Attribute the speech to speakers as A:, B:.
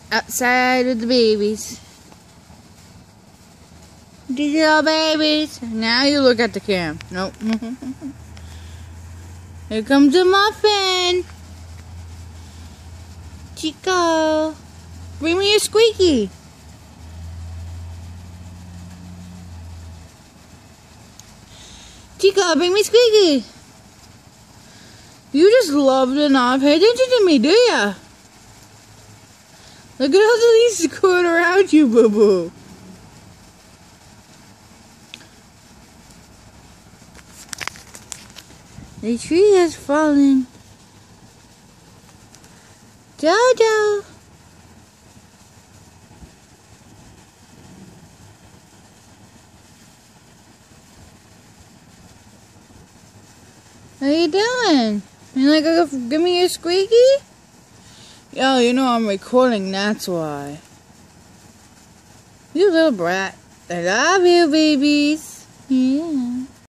A: outside with the babies. These little babies. Now you look at the cam. Nope. Here comes a muffin. Chico, bring me a squeaky. Chico, bring me squeaky. You just love to not pay attention to me, do ya? Look at all the leaves going around you, boo-boo. The tree has fallen. Jojo. What are you doing? You like, give me your squeaky? Yo, you know I'm recording, that's why. You little brat. I love you, babies. Yeah.